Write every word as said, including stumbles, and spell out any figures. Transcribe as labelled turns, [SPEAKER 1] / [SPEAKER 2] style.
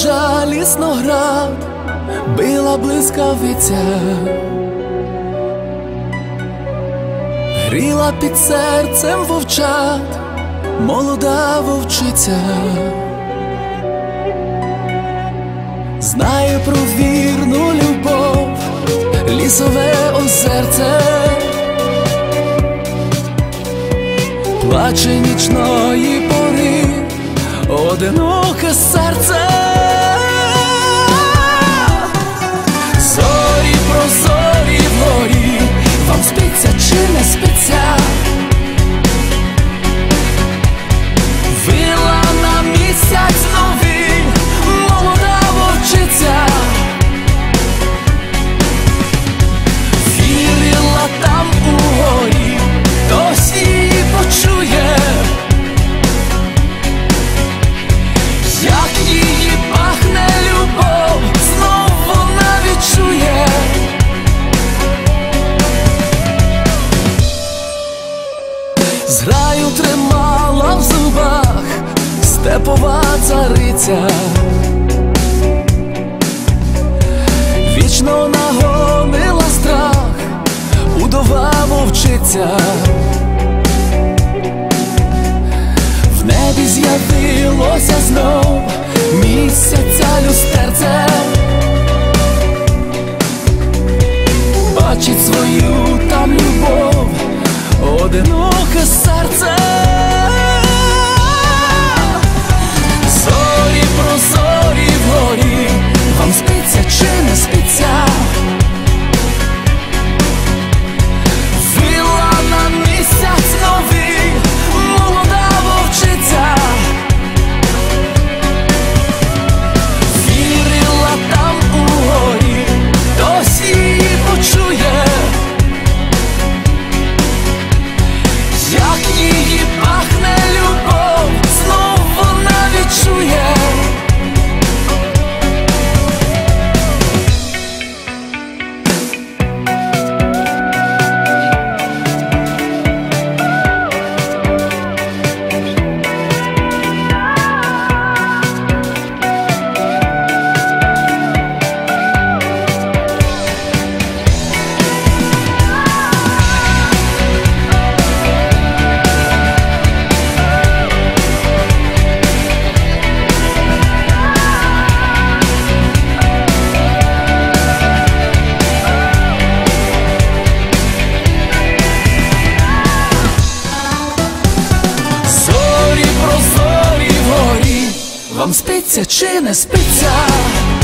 [SPEAKER 1] безжалісно град, била блискавиця, гріла під серцем вовчат молода вовчиця. Знаю про вірну любов, лісове озерце, плаче нічної пори одиноке серце. Зорі прозорі вгорі, вам спиться чи не спиться? Вила на місяць новий молода вовчиця, вірила там угорі, хтось її почує, як її пахне любов, знов вона відчує. Зграю тримала в зубах степова цариця, вічно нагонила страх удова вовчиця. В небі з'явилося знов місяця люстерце, бачить свою там любов одиноке серце. Зорі прозорі вгорі, вам спиться чи не спиться? Вила на місяць новий молода вовчиця, вірила там угорі, хтось її почує, як її пахне любов, знов вона відчує. Вам спиться чи не спиться?